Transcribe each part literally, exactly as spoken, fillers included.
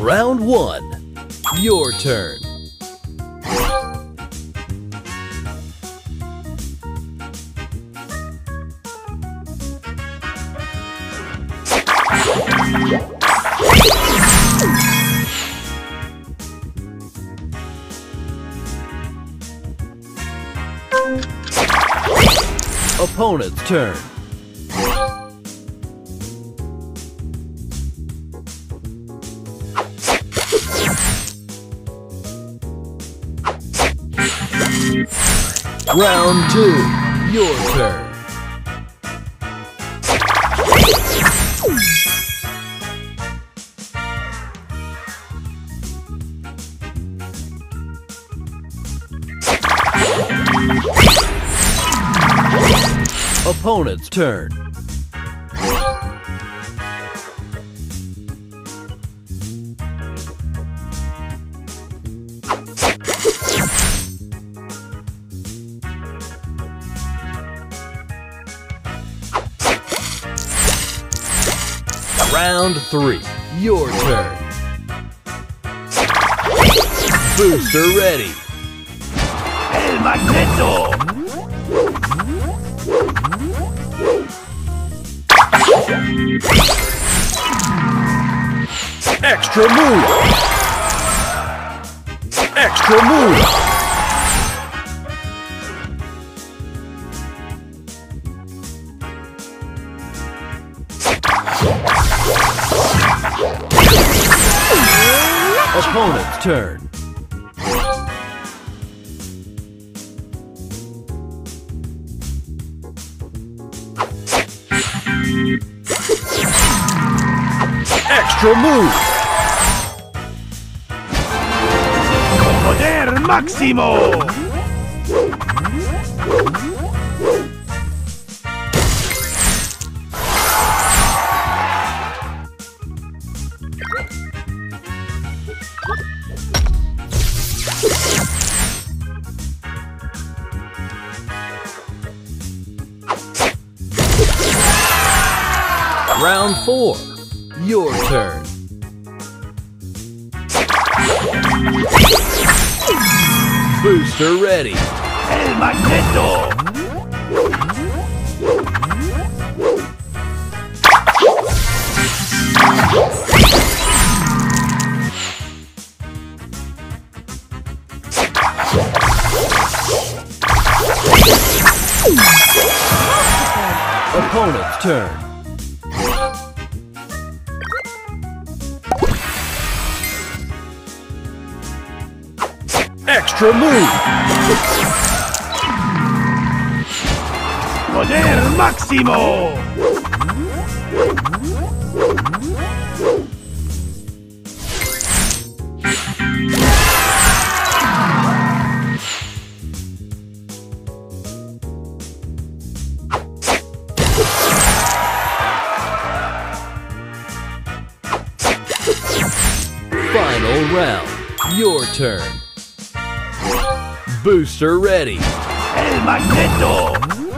Round one. Your turn. Opponent's turn. Round two. Your turn. Opponent's turn. Round three. Your turn. Booster ready. El Magneto! Extra move! Extra move! Opponent's turn. Extra move! Poder máximo! Round four. Your turn. Booster ready. El Magneto! Opponent's turn. Extra move! Poder máximo! Final round. Your turn. Booster ready. El Magneto!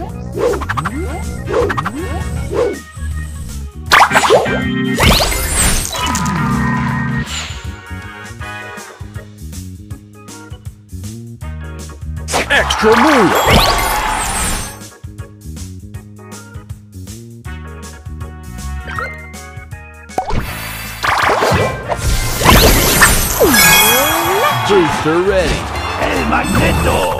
Extra move! Booster ready. El Magneto!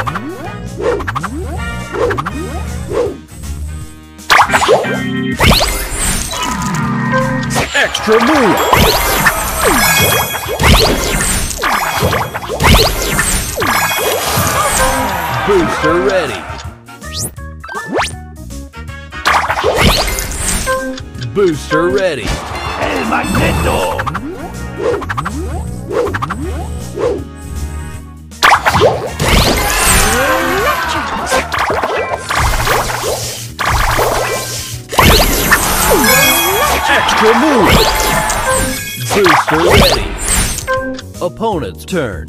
Extra move! Booster ready. Booster ready. El Magneto! Extra move! Booster ready. Opponent's turn.